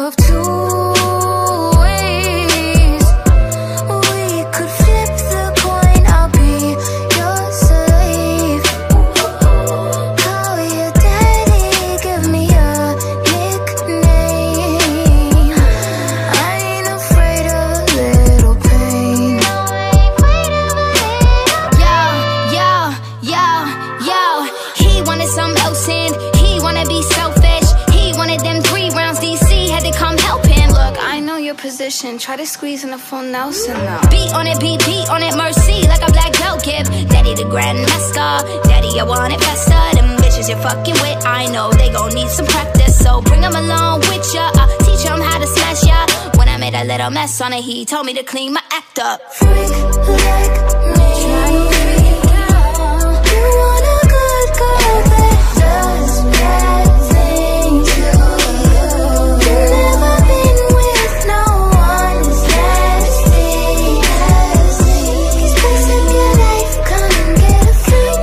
of two ways. We could flip the coin, I'll be your slave. Call your daddy, give me a nickname. I ain't afraid of a little pain. Yo, he wanted something else and he wanna be selfish. He wanted them 3 rounds, DC had to come help him. Look, I know your position, try to squeeze in a full Nelson now. Beat on it, beat on it, mercy, like a black belt give. Daddy the grandmaster, daddy I want it faster. Them bitches you're fucking with, I know they gon' need some practice. So bring them along with ya, teach them how to smash ya. When I made a little mess on it, he told me to clean my act up. Freak like me, try to freak out. You want a good girl that does bad things. You've never been with no one as nasty. He's wasting your life, come and get a freak.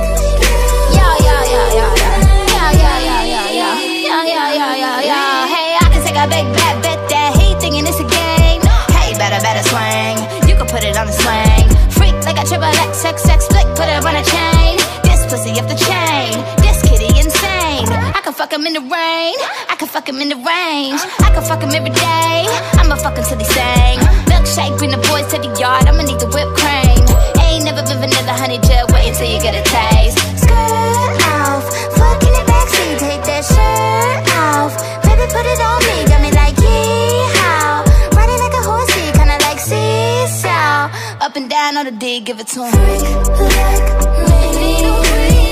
Hey, I can take a big bad bet that he thinking it's a game. Hey, better swing. You can put it on the swing. Freak like a triple XXX flick, put it on a chain. This pussy off the chain. This kitty insane. I can fuck him in the rain. I can fuck him in the range. I can fuck him every day. I'ma fuck him till he sing. Milkshake, bring the boys to the yard. I'ma need the whipped cream. Ain't never been vanilla honey gel. Wait until you get a taste. Skirt off, fuck in the backseat. Take that shirt off. Baby, put it on me. Got me like yeehaw. Riding like a horsey, kinda like seesaw. Up and down on the D, give it to him. Freak like me.